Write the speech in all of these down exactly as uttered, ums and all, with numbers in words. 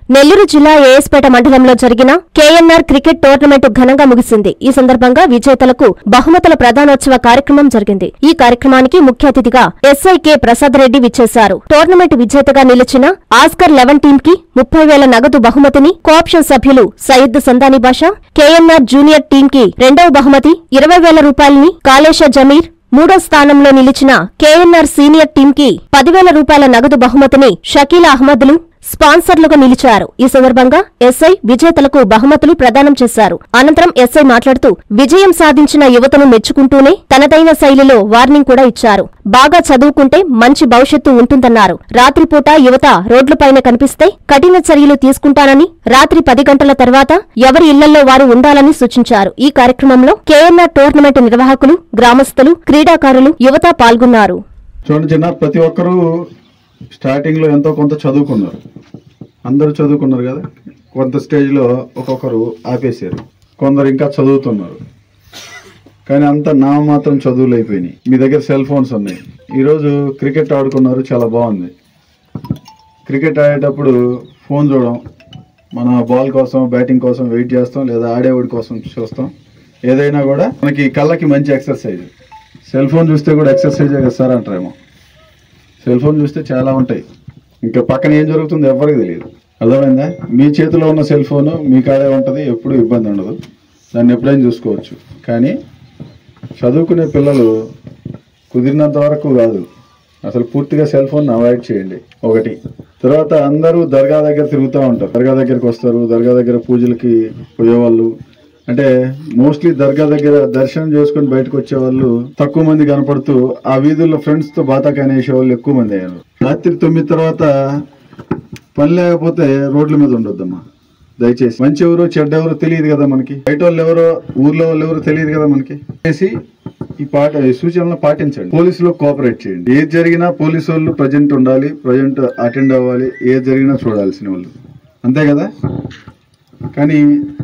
నెల్లూరు జిల్లా ఏఎస్పేట మండలంలో జరిగిన కేఎన్ఆర్ క్రికెట్ టోర్నమెంట్ ఘనంగా ముగిసింది. ఈ సందర్భంగా విజేతలకు బహుమతుల ప్రదానోత్సవ కార్యక్రమం జరిగింది. ఈ కార్యక్రమానికి ముఖ్య అతిథిగా ఎస్ఐ కె ప్రసాద్ రెడ్డి విచ్చేశారు. టోర్నమెంట్ విజేతగా నిలిచిన ఆస్కర్ లెవెన్ టీమ్ కి ముప్పై వేల నగదు బహుమతిని కోఆప్షన్ సభ్యులు Syed Sandani Basha, KNR junior team కి రెండవ బహుమతి ఇరవై వేల రూపాయలని కాళేశ జమీర్, మూడో స్థానంలో నిలిచిన కేఎన్ఆర్ సీనియర్ టీమ్ కి పదివేల రూపాయల నగదు బహుమతిని షకీల్ అహ్మద్లు స్పాన్సర్లుగా నిలిచారు. ఈ సందర్భంగా ఎస్ఐ విజేతలకు బహుమతులు ప్రదానం చేశారు. అనంతరం ఎస్ఐ మాట్లాడుతూ విజయం సాధించిన యువతను మెచ్చుకుంటూనే తనదైన శైలిలో వార్నింగ్ కూడా ఇచ్చారు. బాగా చదువుకుంటే మంచి భవిష్యత్తు ఉంటుందన్నారు. రాత్రిపూట యువత రోడ్లపైన కనిపిస్తే కఠిన చర్యలు తీసుకుంటానని, రాత్రి పది గంటల తర్వాత ఎవరి ఇళ్లలో వారు ఉండాలని సూచించారు. ఈ కార్యక్రమంలో కేఎన్ఆర్ టోర్నమెంట్ నిర్వాహకులు, గ్రామస్తులు, క్రీడాకారులు, యువత పాల్గొన్నారు. ప్రతి ఒక్కరూ స్టార్టింగ్ లో ఎంతో కొంత చదువుకున్నారు, అందరూ చదువుకున్నారు కదా. కొంత స్టేజ్ లో ఒక్కొక్కరు ఆపేశారు, కొందరు ఇంకా చదువుతున్నారు. కానీ అంత నా మాత్రం చదువులు అయిపోయినాయి. మీ దగ్గర సెల్ ఫోన్స్ ఉన్నాయి. ఈరోజు క్రికెట్ ఆడుకున్నారు, చాలా బాగుంది. క్రికెట్ ఆడేటప్పుడు ఫోన్ చూడడం, మన బాల్ కోసం, బ్యాటింగ్ కోసం వెయిట్ చేస్తాం, లేదా ఆడేవాడి కోసం చూస్తాం. ఏదైనా కూడా మనకి కళ్ళకి మంచి ఎక్సర్సైజ్. సెల్ ఫోన్ చూస్తే కూడా ఎక్సర్సైజ్ కదా సార్ అంటారేమో. సెల్ ఫోన్ చూస్తే చాలా ఉంటాయి, ఇంకా పక్కన ఏం జరుగుతుందో ఎవరికి తెలియదు. అర్థమైందా? మీ చేతిలో ఉన్న సెల్ ఫోను మీ కాడే ఉంటుంది, ఎప్పుడు ఇబ్బంది ఉండదు, దాన్ని ఎప్పుడైనా చూసుకోవచ్చు. కానీ చదువుకునే పిల్లలు కుదిరినంత వరకు కాదు, అసలు పూర్తిగా సెల్ ఫోన్ అవాయిడ్ చేయండి. ఒకటి. తర్వాత అందరూ దర్గా దగ్గర తిరుగుతూ ఉంటారు, దర్గా దగ్గరికి వస్తారు, దర్గా దగ్గర పూజలకి పోయేవాళ్ళు. అంటే మోస్ట్లీ దర్గా దగ్గర దర్శనం చేసుకుని బయటకు వచ్చే వాళ్ళు తక్కువ మంది కనపడుతూ, ఆ వీధుల్లో ఫ్రెండ్స్ తో బాతాకి అనేసే వాళ్ళు ఎక్కువ మంది అయ్యారు. రాత్రి తొమ్మిది తర్వాత పని లేకపోతే రోడ్ల మీద ఉండొద్దమ్మా దయచేసి. మంచి ఎవరో చెడ్డ ఎవరో తెలియదు కదా మనకి, బయట వాళ్ళు ఎవరో, ఊర్లో వాళ్ళు ఎవరో తెలియదు కదా మనకి. చేసి ఈ పాట ఈ సూచనలను పాటించండి. పోలీసులు కోఆపరేట్ చేయండి. ఏది జరిగినా పోలీసు వాళ్ళు ప్రజెంట్ ఉండాలి, ప్రజెంట్ అటెండ్ అవ్వాలి, ఏది జరిగినా చూడాల్సిన వాళ్ళు, అంతే కదా. కానీ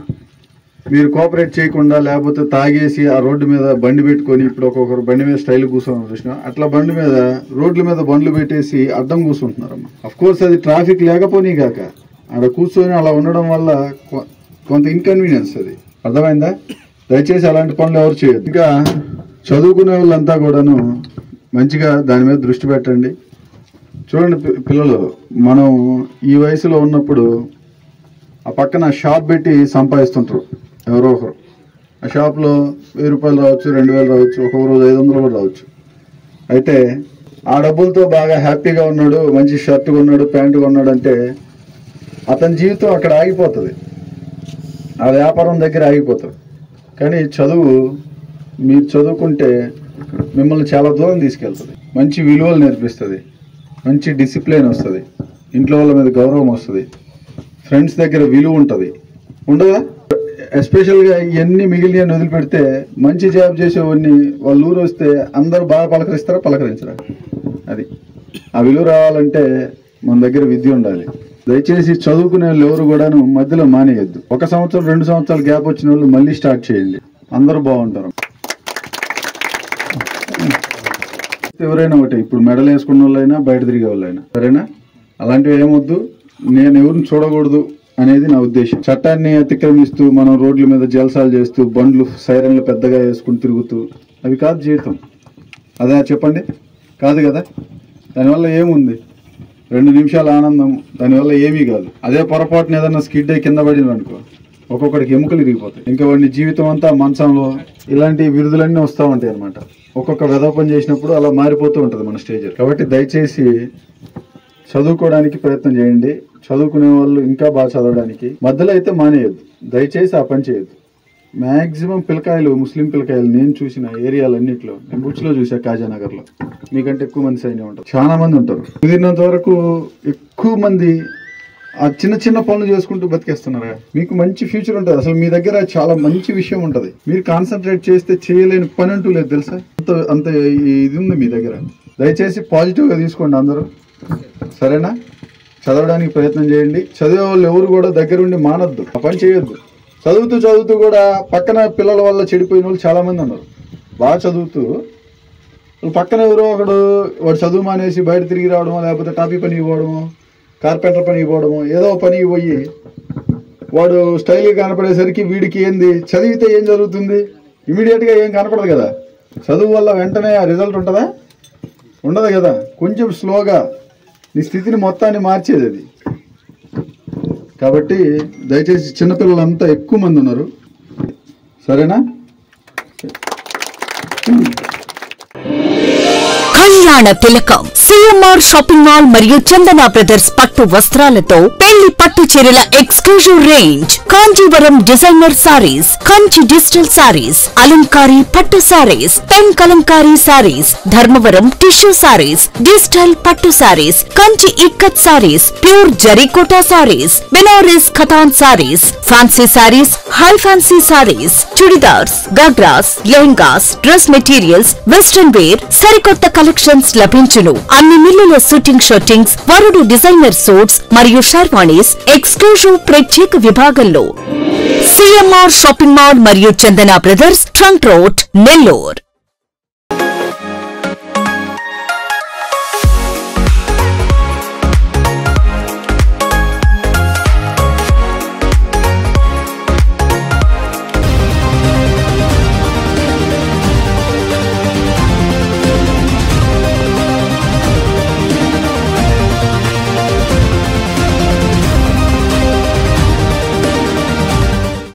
మీరు కోఆపరేట్ చేయకుండా, లేకపోతే తాగేసి ఆ రోడ్డు మీద బండి పెట్టుకొని, ఇప్పుడు ఒక్కొక్కరు బండి మీద స్టైల్ కూర్చొని చూసినా, అట్లా బండి మీద రోడ్ల మీద బండ్లు పెట్టేసి అడ్డం కూర్చుంటున్నారమ్మా. అఫ్ కోర్స్ అది ట్రాఫిక్ లేకపోనీ కాక అక్కడ కూర్చొని అలా ఉండడం వల్ల కొంత ఇన్కన్వీనియన్స్, అది అర్థమైందా? దయచేసి అలాంటి పనులు ఎవరు చేయొద్దు. ఇంకా చదువుకునే వాళ్ళంతా కూడాను మంచిగా దాని మీద దృష్టి పెట్టండి. చూడండి పిల్లలు, మనం ఈ వయసులో ఉన్నప్పుడు ఆ పక్కన షాప్ పెట్టి సంపాదిస్తుంటారు ఎవరో ఒకరు. ఆ షాప్లో వెయ్యి రూపాయలు రావచ్చు, రెండు వేలు రావచ్చు, ఒక్కొక్క రోజు ఐదు వందలు కూడా రావచ్చు. అయితే ఆ డబ్బులతో బాగా హ్యాపీగా ఉన్నాడు, మంచి షర్ట్ కొన్నాడు, ప్యాంటు కొన్నాడు అంటే అతని జీవితం అక్కడ ఆగిపోతుంది, ఆ వ్యాపారం దగ్గర ఆగిపోతుంది. కానీ చదువు, మీరు చదువుకుంటే మిమ్మల్ని చాలా దూరం తీసుకెళ్తుంది, మంచి విలువలు నేర్పిస్తుంది, మంచి డిసిప్లిన్ వస్తుంది, ఇంట్లో వాళ్ళ మీద గౌరవం వస్తుంది, ఫ్రెండ్స్ దగ్గర విలువ ఉంటుంది, ఉండదా? ఎస్పెషల్గా ఇవన్నీ మిగిలిన వదిలిపెడితే మంచి జాబ్ చేసేవాడిని వాళ్ళ ఊరు వస్తే అందరూ బాగా పలకరిస్తారా, పలకరించరా? అది ఆ విలువ రావాలంటే మన దగ్గర విద్య ఉండాలి. దయచేసి చదువుకునే వాళ్ళు ఎవరు కూడాను మధ్యలో మానేయద్దు. ఒక సంవత్సరం రెండు సంవత్సరాలు గ్యాప్ వచ్చిన వాళ్ళు మళ్ళీ స్టార్ట్ చేయండి, అందరూ బాగుంటారు. ఎవరైనా ఒకటి, ఇప్పుడు మెడల్ వేసుకున్న వాళ్ళైనా బయట తిరిగే వాళ్ళైనా సరేనా, అలాంటివి ఏమొద్దు. నేను ఎవరిని చూడకూడదు అనేది నా ఉద్దేశం. చట్టాన్ని అతిక్రమిస్తూ మనం రోడ్ల మీద జల్సాలు చేస్తూ, బండ్లు సైరన్లు పెద్దగా వేసుకుని తిరుగుతూ, అవి కాదు జీవితం. అదే చెప్పండి, కాదు కదా. దానివల్ల ఏముంది? రెండు నిమిషాల ఆనందం, దానివల్ల ఏమీ కాదు. అదే పొరపాటున ఏదన్నా స్కిడ్ అయి కింద పడింది అనుకో, ఒక్కొక్కడికి ఎముకలు ఇరిగిపోతాయి. ఇంకా వాడిని జీవితం అంతా మంచంలో ఇలాంటి విరుదులన్నీ వస్తూ ఉంటాయి అనమాట. ఒక్కొక్క వెధపని చేసినప్పుడు అలా మారిపోతూ ఉంటుంది మన స్టేజ్. కాబట్టి దయచేసి చదువుకోవడానికి ప్రయత్నం చేయండి. చదువుకునే వాళ్ళు ఇంకా బాగా చదవడానికి, మధ్యలో అయితే మానేయద్దు, దయచేసి ఆ పని చేయొద్దు. మ్యాక్సిమం పిల్లకాయలు, ముస్లిం పిల్లకాయలు నేను చూసిన ఏరియాలన్నింటిలో, నేను బుచ్లో చూసా, కాజానగర్లో మీకంటే ఎక్కువ మంది సైన్యం ఉంటారు, చాలా మంది ఉంటారు. కుదిరినంత వరకు ఎక్కువ మంది ఆ చిన్న చిన్న పనులు చేసుకుంటూ బతికేస్తున్నారా. మీకు మంచి ఫ్యూచర్ ఉంటుంది, అసలు మీ దగ్గర చాలా మంచి విషయం ఉంటుంది. మీరు కాన్సన్ట్రేట్ చేస్తే చేయలేని పని అంటూ లేదు తెలుసా, అంత అంత ఇది ఉంది మీ దగ్గర. దయచేసి పాజిటివ్గా తీసుకోండి అందరూ, సరేనా? చదవడానికి ప్రయత్నం చేయండి. చదివే వాళ్ళు ఎవరు కూడా దగ్గరుండి మానద్దు, ఆ పని చేయొద్దు. చదువుతూ చదువుతూ కూడా పక్కన పిల్లల వల్ల చెడిపోయిన వాళ్ళు చాలా మంది ఉన్నారు. బాగా చదువుతూ పక్కన ఎవరో ఒకడు వాడు చదువు మానేసి బయట తిరిగి రావడమో, లేకపోతే టాపీ పని ఇవ్వడమో, కార్పెంటర్ పనికి పోవడము, ఏదో పనికి పోయి వాడు స్టైల్గా కనపడేసరికి వీడికి ఏంది, చదివితే ఏం జరుగుతుంది, ఇమీడియట్గా ఏం కనపడదు కదా. చదువు వల్ల వెంటనే ఆ రిజల్ట్ ఉంటుందా? ఉండదు కదా. కొంచెం స్లోగా నీ స్థితిని మొత్తాన్ని మార్చేది అది. కాబట్టి దయచేసి చిన్నపిల్లలంతా ఎక్కువ మంది ఉన్నారు, సరేనా? కళ్యాణ తిలకం సిఎంఆర్ షాపింగ్ మాల్ మరియు చందన బ్రదర్స్ పట్టు వస్త్రాలతో పెళ్లి పట్టు చీరల exclusive range, Kanjeevaram designer sarees, Kanchi digital sarees, Alankari పట్టు sarees, pen Kalamkari sarees, Dharmavaram tissue sarees, digital పట్టు sarees, Kanchi ikat sarees, pure Zarikota sarees, Banaras katan sarees, fancy sarees, high fancy sarees, churidars, ghagras, lehengas, dress materials, western wear, సరికొత్త కలెక్షన్స్ లభించును. అన్ని మిల్లుల షూటింగ్ షూటింగ్స్, వరుడు డిజైనర్ సూట్స్ మరియు sherwanis exclusive ప్రత్యేక విభాగంలో. సిఎంఆర్ షాపింగ్ మాల్ మరియు Chandana brothers, trunk road, Nellore.